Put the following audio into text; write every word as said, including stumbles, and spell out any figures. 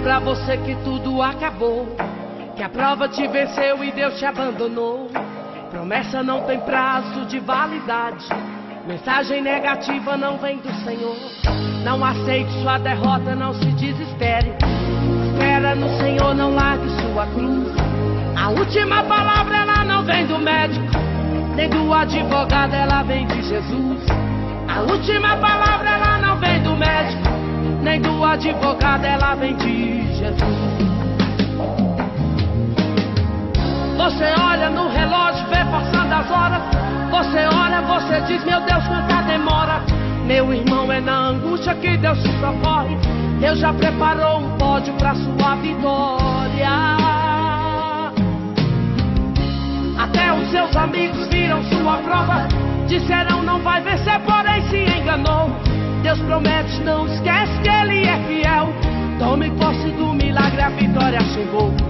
pra você que tudo acabou, que a prova te venceu e Deus te abandonou. Promessa não tem prazo de validade, mensagem negativa não vem do Senhor. Não aceite sua derrota, não se desespere. Espera no Senhor, não largue sua cruz. A última palavra ela não vem do médico, nem do advogado, ela vem de Jesus. A última palavra ela não vem do médico, nem do advogado, ela vem de Jesus. Você olha no relógio, vê passando as horas. Você olha, você diz, meu Deus, quanta demora. Meu irmão, é na angústia que Deus te socorre. Deus já preparou um pódio pra sua vitória. Até os seus amigos viram sua prova, disseram não vai vencer, porém se enganou. Deus promete, não esquece que Ele é fiel. Tome posse do milagre, a vitória chegou.